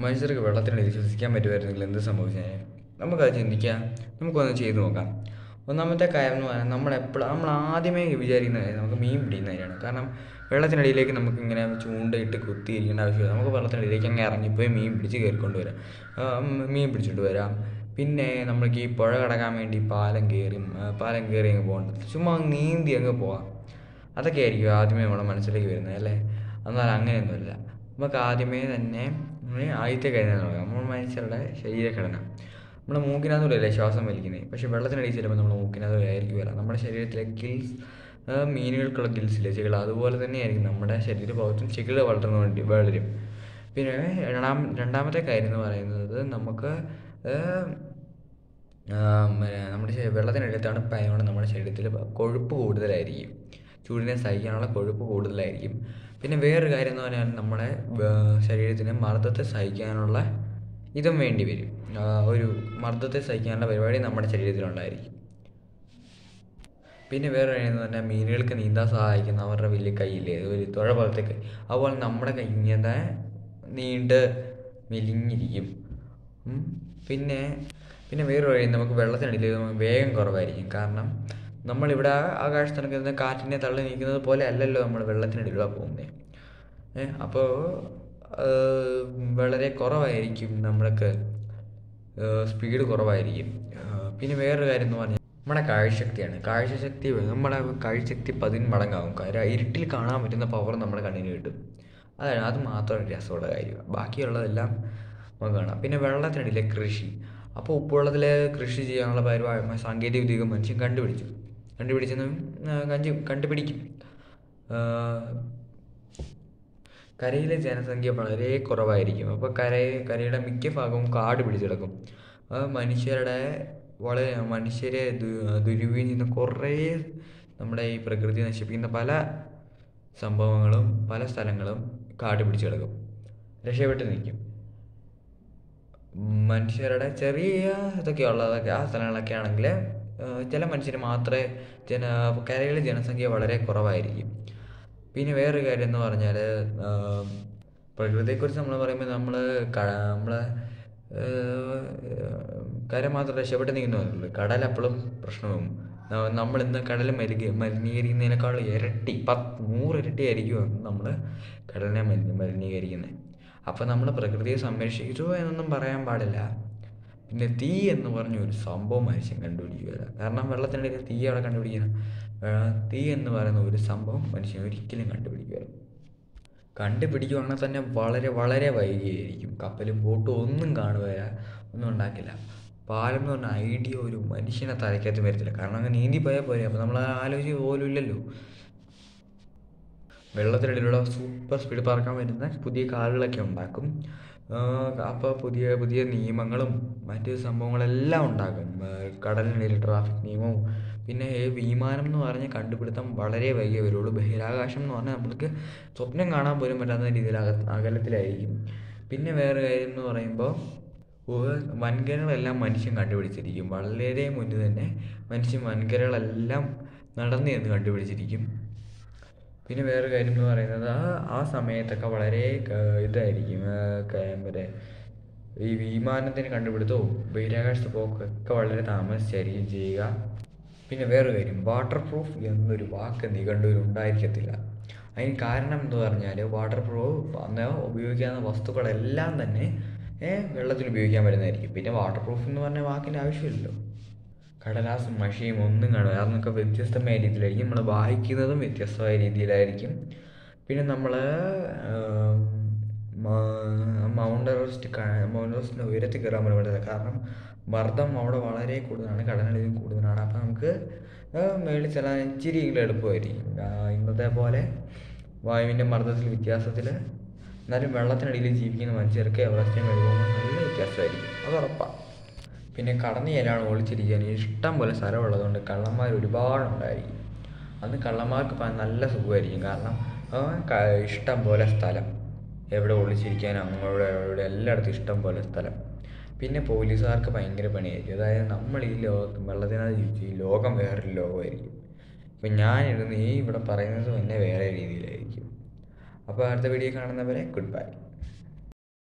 മനുഷ്യർക്ക് വെള്ളത്തിനടിയിൽ ശ്വസിക്കാൻ പറ്റുമായിരുന്നെങ്കിൽ എന്ത് സംഭവിച്ചേനെ? നമുക്കത് ചിന്തിക്കാം, നമുക്കൊന്ന് ചെയ്തു നോക്കാം. ഒന്നാമത്തെ കാര്യം എന്ന് പറഞ്ഞാൽ നമ്മൾ ആദ്യമേ വിചാരിക്കുന്ന കാര്യം നമുക്ക് മീൻ പിടിക്കുന്ന കാര്യമാണ്. കാരണം വെള്ളത്തിനടിയിലേക്ക് നമുക്കിങ്ങനെ ചൂണ്ടയിട്ട് കുത്തിയിരിക്കേണ്ട ആവശ്യമില്ല. നമുക്ക് വെള്ളത്തിനടിയിലേക്ക് അങ്ങ് ഇറങ്ങിപ്പോയി മീൻ പിടിച്ച് കയറിക്കൊണ്ട് വരാം, മീൻ പിടിച്ചിട്ട് വരാം. പിന്നെ നമ്മൾക്ക് ഈ പുഴ കടക്കാൻ വേണ്ടി പാലം കയറി അങ്ങ് പോകേണ്ടത്, ചുമ്മാ നീന്തി അങ്ങ് പോവാം. അതൊക്കെ ആയിരിക്കും ആദ്യമേ നമ്മുടെ മനസ്സിലേക്ക് വരുന്നത് അല്ലേ? എന്നാൽ അങ്ങനെയൊന്നുമില്ല. നമുക്ക് ആദ്യമേ തന്നെ ആദ്യത്തെ കാര്യം നോക്കാം, നമ്മൾ മനുഷ്യരുടെ ശരീരഘടന. നമ്മുടെ മൂക്കിനകത്തൂടെയല്ലേ ശ്വാസം വലിക്കുന്നത്, പക്ഷേ വെള്ളത്തിനടിയിൽ ചിലപ്പോൾ നമ്മുടെ മൂക്കിനകത്തൂടെ ആയിരിക്കും വരാം. നമ്മുടെ ശരീരത്തിലെ ഗിൽസ്, മീനുകൾക്കുള്ള ഗിൽസിലെ ചെകിൾ അതുപോലെ തന്നെയായിരിക്കും നമ്മുടെ ശരീരഭാഗത്തും ചെകിൾ വളരും. പിന്നെ രണ്ടാമത്തെ കാര്യം എന്ന് പറയുന്നത് നമുക്ക് നമ്മുടെ വെള്ളത്തിനടിയിൽ തണുപ്പായതുകൊണ്ട് നമ്മുടെ ശരീരത്തിൽ കൊഴുപ്പ് കൂടുതലായിരിക്കും, ചൂടിനെ സഹിക്കാനുള്ള കൊഴുപ്പ് കൂടുതലായിരിക്കും. പിന്നെ വേറൊരു കാര്യം എന്ന് പറഞ്ഞാൽ നമ്മുടെ ശരീരത്തിന് മർദ്ദത്തെ സഹിക്കാനുള്ള ഇതും വേണ്ടി വരും. ഒരു മർദ്ദത്തെ സഹിക്കാനുള്ള പരിപാടി നമ്മുടെ ശരീരത്തിലുണ്ടായിരിക്കും. പിന്നെ വേറെ എന്ന് പറഞ്ഞാൽ മീനുകൾക്ക് നീന്താൻ സഹായിക്കുന്ന അവരുടെ വലിയ കൈയില്ലേ, ഒരു തുഴ പോലത്തെ കൈ, അതുപോലെ നമ്മുടെ കൈ ഇങ്ങനെ നീണ്ട് മെലിഞ്ഞിരിക്കും. പിന്നെ വേറൊരു വഴി, നമുക്ക് വെള്ളത്തിനടിയിൽ വേഗം കുറവായിരിക്കും. കാരണം നമ്മളിവിടെ ആകാശത്തിനൊക്കെ ഇരുന്ന് കാറ്റിനെ തള്ളി നീക്കുന്നത് പോലെ അല്ലല്ലോ നമ്മൾ വെള്ളത്തിനടിയിലൂടെ പോകുന്നത്. അപ്പോൾ വളരെ കുറവായിരിക്കും, നമ്മൾക്ക് സ്പീഡ് കുറവായിരിക്കും. പിന്നെ വേറൊരു കാര്യം എന്ന് പറഞ്ഞാൽ നമ്മുടെ കാഴ്ചശക്തിയാണ്. നമ്മുടെ കാഴ്ചശക്തി 10 മടങ്ങാകും. കാര്യം ഇരുട്ടിൽ കാണാൻ പറ്റുന്ന പവർ നമ്മുടെ കണ്ണിന് കിട്ടും. അത് മാത്രം രസമുള്ള കാര്യമാണ്, ബാക്കിയുള്ളതെല്ലാം നമുക്ക് കാണാം. പിന്നെ വെള്ളത്തിനടിയിലെ കൃഷി. അപ്പോൾ ഉപ്പുവെള്ളത്തിൽ കൃഷി ചെയ്യാനുള്ള പരിപാടി സാങ്കേതിക വിദ്യ മനുഷ്യൻ കണ്ടുപിടിക്കും. കരയിലെ ജനസംഖ്യ വളരെ കുറവായിരിക്കും. അപ്പോൾ കരയുടെ മിക്ക ഭാഗവും കാട് പിടിച്ചെടുക്കും. മനുഷ്യരെ ദുരുപയോഗം ചെയ്യുന്ന കുറേ നമ്മുടെ ഈ പ്രകൃതി നശിപ്പിക്കുന്ന പല സംഭവങ്ങളും പല സ്ഥലങ്ങളും കാട് പിടിച്ചെടുക്കും, രക്ഷപ്പെട്ട് നിൽക്കും. മനുഷ്യരുടെ ചെറിയ ഇതൊക്കെയുള്ളതൊക്കെ ആ സ്ഥലങ്ങളൊക്കെ ആണെങ്കിൽ ചില മനുഷ്യർ മാത്രമേ കരയിലെ ജനസംഖ്യ വളരെ കുറവായിരിക്കും. പിന്നെ വേറൊരു കാര്യം എന്ന് പറഞ്ഞാൽ പ്രകൃതിയെക്കുറിച്ച് നമ്മൾ പറയുമ്പോൾ നമ്മൾ കര മാത്രം രക്ഷപ്പെട്ട് നിൽക്കുന്നുള്ളൂ. കടലപ്പോഴും പ്രശ്നവും. നമ്മളിന്ന് കടൽ മലിനീകരിക്കുന്നതിനേക്കാൾ ഇരട്ടി 100 ഇരട്ടി ആയിരിക്കും നമ്മൾ കടലിനെ മലിനീകരിക്കുന്നത്. അപ്പോൾ നമ്മൾ പ്രകൃതിയെ സംരക്ഷിച്ചു എന്നൊന്നും പറയാൻ പാടില്ല. പിന്നെ തീ എന്ന് പറഞ്ഞൊരു സംഭവം മനുഷ്യൻ കണ്ടുപിടിക്കുകയില്ല. കാരണം വെള്ളത്തിനിടയിൽ തീ അവിടെ കണ്ടുപിടിക്കണം. തീ എന്ന് പറയുന്ന ഒരു സംഭവം മനുഷ്യൻ ഒരിക്കലും കണ്ടുപിടിക്കുകയാണെങ്കിൽ തന്നെ വളരെ വളരെ വൈകിയായിരിക്കും. കപ്പലും ബോട്ടും ഒന്നും ഒന്നും ഉണ്ടാക്കില്ല. പാലം എന്ന് പറഞ്ഞ ഐഡിയ ഒരു മനുഷ്യനെ തലയ്ക്കകത്ത് വരത്തില്ല. കാരണം അങ്ങനെ നീന്തി പോയാൽ പോരെ. അപ്പോൾ നമ്മൾ ആലോചിച്ച് പോലും ഇല്ലല്ലോ. വെള്ളത്തിനടിയിലുള്ള സൂപ്പർ സ്പീഡ് പറക്കാൻ വരുന്ന പുതിയ കാറുകളൊക്കെ ഉണ്ടാക്കും. അപ്പോൾ പുതിയ പുതിയ നിയമങ്ങളും മറ്റ് സംഭവങ്ങളെല്ലാം ഉണ്ടാക്കും. കടലിനിടയിൽ ട്രാഫിക് നിയമവും. പിന്നെ വിമാനം എന്ന് പറഞ്ഞ കണ്ടുപിടുത്തം വളരെ വൈകിയേ വരുള്ളൂ. ബഹിരാകാശം എന്ന് പറഞ്ഞാൽ നമ്മൾക്ക് സ്വപ്നം കാണാൻ പോലും പറ്റാത്ത രീതിയിൽ അകലത്തിലായിരിക്കും. പിന്നെ വേറെ കാര്യം എന്ന് പറയുമ്പോൾ വൻകരകളെല്ലാം മനുഷ്യൻ കണ്ടുപിടിച്ചിരിക്കും. വളരെ മുന്നേ തന്നെ മനുഷ്യൻ വൻകരകളെല്ലാം നടന്നു എന്ന് കണ്ടുപിടിച്ചിരിക്കും. പിന്നെ വേറൊരു കാര്യം എന്ന് പറയുന്നത് ആ സമയത്തൊക്കെ വളരെ ഇതായിരിക്കും. ഈ വിമാനത്തിന് കണ്ടുപിടുത്തവും ബഹിരാകാശത്ത് പോക്കൊക്കെ വളരെ താമസിച്ചായിരിക്കും ചെയ്യുക. പിന്നെ വേറൊരു കാര്യം, വാട്ടർ പ്രൂഫ് എന്നൊരു വാക്ക് നിഘണ്ടുവിൽ ഉണ്ടായിരിക്കത്തില്ല. അതിന് കാരണം എന്ന് പറഞ്ഞാൽ വാട്ടർ പ്രൂഫ് അന്ന് ഉപയോഗിക്കാവുന്ന വസ്തുക്കളെല്ലാം തന്നെ വെള്ളത്തിൽ ഉപയോഗിക്കാൻ പറ്റുന്നതായിരിക്കും. പിന്നെ വാട്ടർ പ്രൂഫ് എന്ന് പറഞ്ഞ വാക്കിൻ്റെ ആവശ്യമില്ലല്ലോ. കടലാസും മഷിയും ഒന്നും കാണുക, അതൊക്കെ വ്യത്യസ്തമായ രീതിയിലായിരിക്കും. നമ്മൾ വായിക്കുന്നതും വ്യത്യസ്തമായ രീതിയിലായിരിക്കും. പിന്നെ നമ്മൾ മൗണ്ട് എവറസ്റ്റിൻ്റെ ഉയരത്തിൽ കയറാൻ പറ്റില്ല. കാരണം മർദ്ദം അവിടെ വളരെ കൂടുതലാണ്, കടലിലും കൂടുതലാണ്. അപ്പം നമുക്ക് മേളിൽ ചെല്ലാൻ ഇച്ചിരിയെങ്കിലും എളുപ്പമായിരിക്കും. ഇന്നത്തെ പോലെ വായുവിൻ്റെ മർദ്ദത്തിൽ വ്യത്യാസത്തിൽ എന്നാലും വെള്ളത്തിനടിയിൽ ജീവിക്കുന്ന മനുഷ്യർക്ക് എവറസ്റ്റിന് കഴിയുമ്പോൾ നല്ല വ്യത്യാസമായിരിക്കും, അത് ഉറപ്പാണ്. പിന്നെ കടന്നു ചെല്ലാൻ ഒളിച്ചിരിക്കാൻ ഇഷ്ടം പോലെ സ്ഥലമുള്ളതുകൊണ്ട് കള്ളന്മാർ ഒരുപാടുണ്ടായിരിക്കും. അന്ന് കള്ളന്മാർക്ക് നല്ല സുഖമായിരിക്കും. കാരണം ഇഷ്ടം പോലെ സ്ഥലം, എവിടെ ഒളിച്ചിരിക്കാനും അങ്ങോട്ട് അവിടെ എല്ലായിടത്തും ഇഷ്ടം പോലെ സ്ഥലം. പിന്നെ പോലീസുകാർക്ക് ഭയങ്കര പണിയായിരിക്കും. അതായത് നമ്മൾ ഈ വെള്ളത്തിനകത്ത് ജീവിച്ച് ഈ ലോകം വേറൊരു ലോകമായിരിക്കും. ഇപ്പം ഞാനിരുന്ന് ഇവിടെ പറയുന്നത് തന്നെ വേറെ രീതിയിലായിരിക്കും. അപ്പോൾ അടുത്ത വീഡിയോ കാണുന്നവരെ ഗുഡ് ബൈ.